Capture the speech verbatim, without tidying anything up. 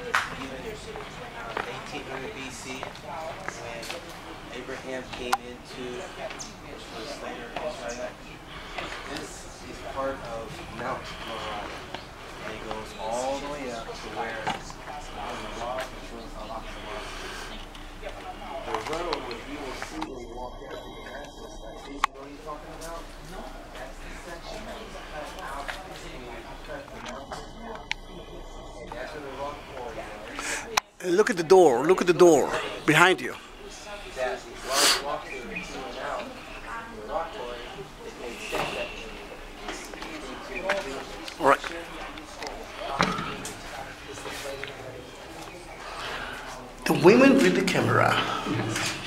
even uh, eighteen hundred B C, when Abraham came into, which was later Israel. This is part of Mount Mora, and it goes all the way up to where the rock, which was Al-Aqsa. The road, which you will see when you walk down to the access site, you know what he's talking about? No. That's the section that was cut out when you cut the mountain. That's where the rock quarry was. Look at the door. Look at the door behind you. That these large walk through and in and out, the rock quarry, it made sense that All right. The women with the camera.